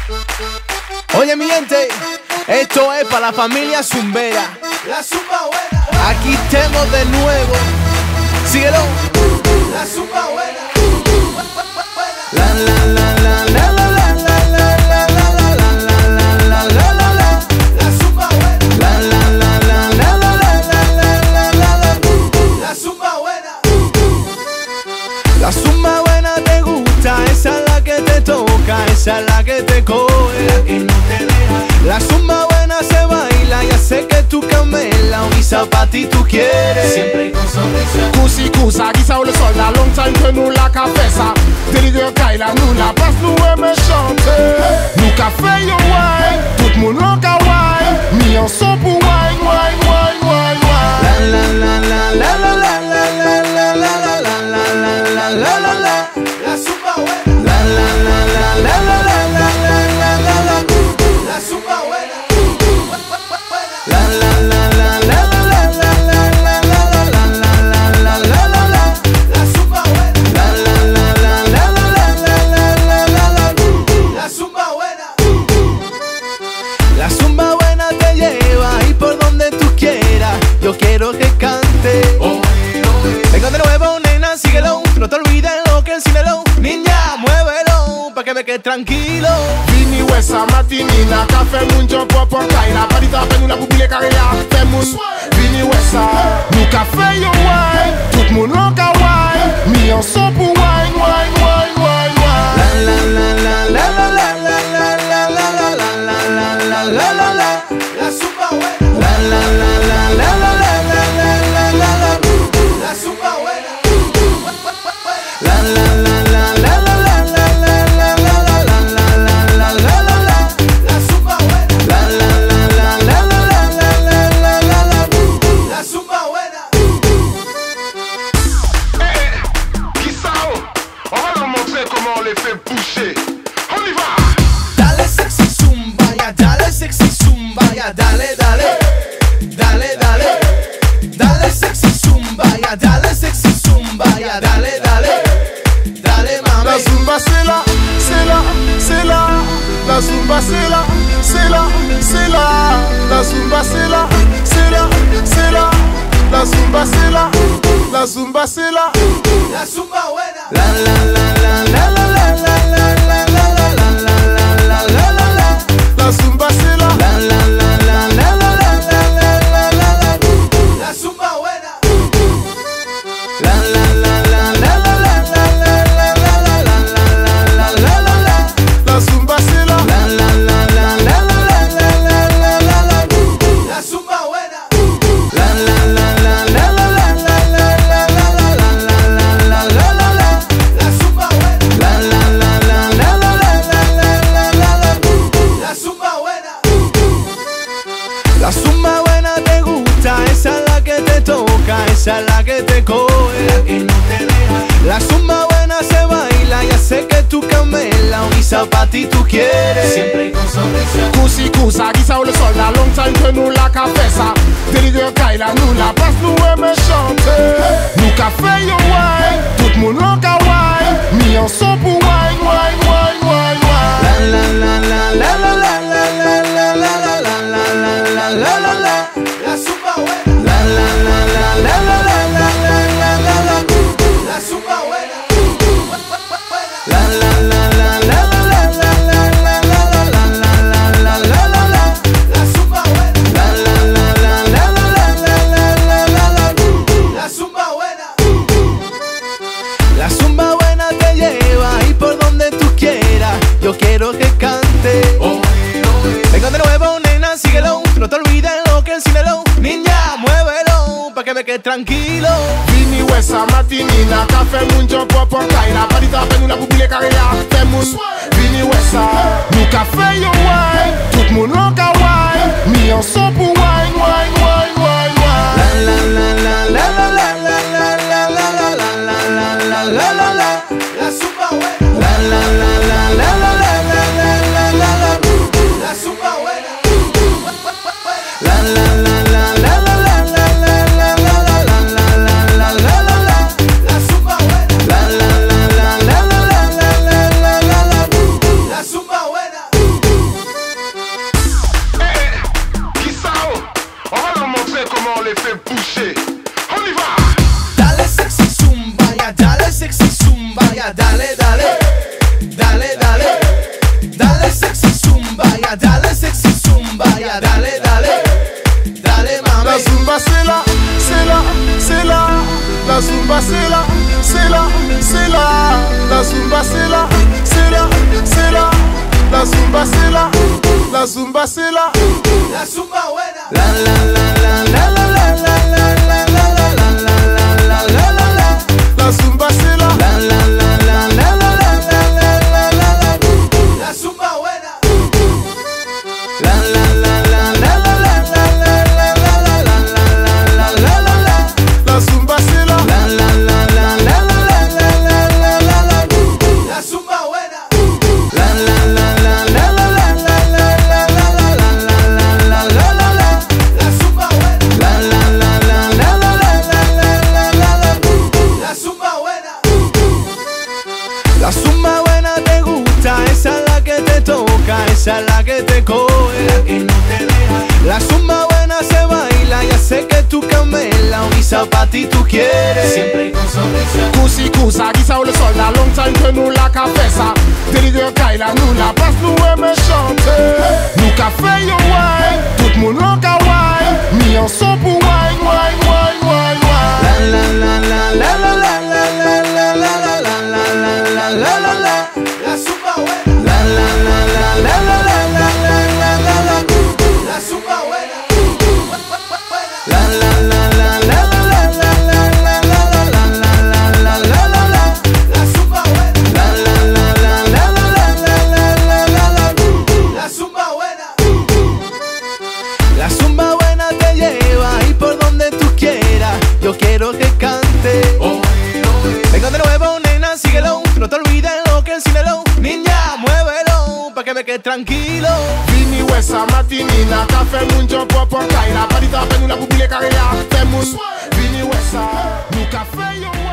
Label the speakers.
Speaker 1: Oye mi gente, esto es para la familia zumbera.
Speaker 2: La zumba buena.
Speaker 1: Aquí estamos de nuevo. Síguelo.
Speaker 2: La zumba buena.
Speaker 1: La la la la la la la la la la la la la la la.
Speaker 2: La zumba buena.
Speaker 1: La la la la la la la la la la la.
Speaker 2: La zumba buena.
Speaker 1: La zumba buena te gusta, esa es la que te toca, esa es la que te coge, la que no te deja. La zumba buena se baila, ya sé que tu camela, un guisa pa' ti tú quieres, siempre con sonrisa.
Speaker 3: Kusi kusa, guisa ou le soldat, long time que nous la ka fè sa. Deli de Kaila, nous la passe, nous aime chanter. Nous ka fè yo wine, tout moun l'on ka wine. Mi an son pou wine, wine, wine, wine, wine.
Speaker 1: La la la la la la la la la la la la la la la la.
Speaker 2: La zumba buena.
Speaker 1: La la la la la la la la la la la.
Speaker 2: La zumba buena.
Speaker 1: La la la la la la la la la la la la la la.
Speaker 2: La zumba buena.
Speaker 1: La la la la la la la la la la.
Speaker 2: La zumba buena.
Speaker 1: La zumba buena te lleva y por donde tú quieras. Yo quiero que cante. Vengo de nuevo, nena, síguelo. No te olvides lo que enséñalo. Niña, muévelo pa' que me quede tranquilo.
Speaker 3: Vini wesa matinina, ka fè moun jump up on Kaila. Pa di ta fè nou la pou bile kare ya, fè moun. Vini wesa, nou ka fè yo wine, tout moun l'on ka wine. Mi an son pou wine, wine, wine, wine, wine.
Speaker 1: La la la la la la la la la la la la la la la la la.
Speaker 2: La zumba buena.
Speaker 1: La la la la la la la la la la la.
Speaker 2: La zumba buena.
Speaker 1: La la la la la la la la la la la la la la.
Speaker 2: La zumba buena.
Speaker 1: La la la la la la la la la la.
Speaker 2: La zumba buena.
Speaker 3: Guisa ou, on va leur montrer comment on les fait bouger. On y va!
Speaker 1: Dale sexy zumba, ya dale sexy zumba, ya dale dale. Dale dale. Dale sexy zumba, ya dale sexy zumba, ya dale dale. Dale
Speaker 3: La
Speaker 1: mami.
Speaker 3: zumba c'est là, c'est là, c'est là. La zumba c'est là, c'est là, c'est là. La zumba c'est là, c'est là, c'est là. La zumba c'est là, la zumba c'est là.
Speaker 2: La zumba buena.
Speaker 1: La la la la la la la la la la la la la la la.
Speaker 3: La zumba c'est là.
Speaker 1: La la la la la la la la la la.
Speaker 2: La zumba buena.
Speaker 1: La la la la la la la la la la la.
Speaker 3: La zumba c'est là.
Speaker 1: La la la la la la la la la.
Speaker 2: La zumba buena.
Speaker 1: La la la la la la la la la la.
Speaker 2: La zumba buena.
Speaker 1: La la la la la la la la.
Speaker 2: La zumba buena.
Speaker 1: La zumba buena te gusta, esa es la que te toca, esa es la que te coge, la que no te deja. La zumba buena se baila, ya sé que tu camela, un guisa pa' ti tú quieres, siempre con sonrisa.
Speaker 3: Kusi kusa, guisa ou le soldat, long time que nous la ka fè sa. Deli de Kaila, nous la passe, nous aime chanter. Nou ka fè yo wine, tout moun l'on ka wine. Mi an son pou wine, wine, wine, wine, wine.
Speaker 1: La la la la la la la la la la la la la la.
Speaker 2: La zumba buena.
Speaker 1: La la la la la la la la la.
Speaker 2: La zumba buena.
Speaker 1: La la la la la la la la la la.
Speaker 2: La zumba buena.
Speaker 1: La la la la la la la la.
Speaker 2: La zumba buena.
Speaker 1: La zumba buena te lleva y por donde tú quieras. Yo quiero que cante. Vengo de nuevo, nena, síguelo. No te olvides lo que enséñalo. Niña, muévelo pa' que me quede tranquilo.
Speaker 3: Vini wesa matinina, ka fè moun jump up on Kaila. Pa di ta fè nou la pou bile kare ya, fè moun. Vini wesa, nou ka fè yo wine, tout moun l'on ka wine. Mi an son pou wine, wine, wine, wine, wine.
Speaker 1: La la la la la la la la la la la la la.
Speaker 2: La zumba buena.
Speaker 1: La la la la la la la la.
Speaker 2: La zumba buena.
Speaker 1: La la la la la la la la la.
Speaker 2: La zumba buena.
Speaker 1: La la la la la la la la.
Speaker 2: La zumba buena.
Speaker 1: dale sexy zumba, ya dale sexy zumba, ya dale, dale, dale mami.
Speaker 3: La zumba c'est là, c'est là, c'est là. La zumba c'est là, c'est là, c'est là. La zumba c'est là, c'est là, c'est là. La zumba c'est là, la zumba c'est là.
Speaker 2: La zumba buena.
Speaker 1: La la la la la la la la la la la la la la la la la.
Speaker 3: La zumba c'est là,
Speaker 1: la la la la la la la la la la la la.
Speaker 2: La zumba buena.
Speaker 1: La la la la la la la la la la la la la la la.
Speaker 3: la zumba c'est là,
Speaker 1: La la la la la la la la la la la la.
Speaker 2: La zumba buena.
Speaker 1: La la la la la la la la la la la la la la la la.
Speaker 2: La zumba buena.
Speaker 1: La la la la la la la la la la la.
Speaker 2: La zumba buena.
Speaker 1: La zumba buena te gusta, esa es la que te toca, esa es la que te coge, la que no te deja. La zumba buena se baila, ya sé que tu camela, un guisa pa' ti tú quieres, siempre con sonrisa.
Speaker 3: Kousi kousa, gisa ou le soldat. Long time que nous la ka fè sa. Délire Kaila, nous la passe, nous aime chanter. Nous ka fè yo wine, tout moun lan ka wine. Mi an son pou wine, wine, wine, wine,
Speaker 1: La
Speaker 3: wine.
Speaker 1: la la la la la la la la la la la la la la la la.
Speaker 2: La zumba buena.
Speaker 1: La la la la la la la la la la la.
Speaker 2: La zumba buena.
Speaker 1: La la la la la la la la la la la la la la la.
Speaker 2: La zumba buena.
Speaker 1: La la la la la la la la la la la.
Speaker 2: La zumba buena.
Speaker 1: La zumba buena te lleva y por donde tú quieras. Yo quiero que cante. Vengo de nuevo, nena, síguelo. No te olvides lo que el cinelo. Niña, muévelo pa' que me quede tranquilo.
Speaker 3: Vini wesa matinina, ka fè moun jump up on Kaila. Pas di ta fè nou la pou bile kare ya. Fè moun, vini wesa, nou ka fè yo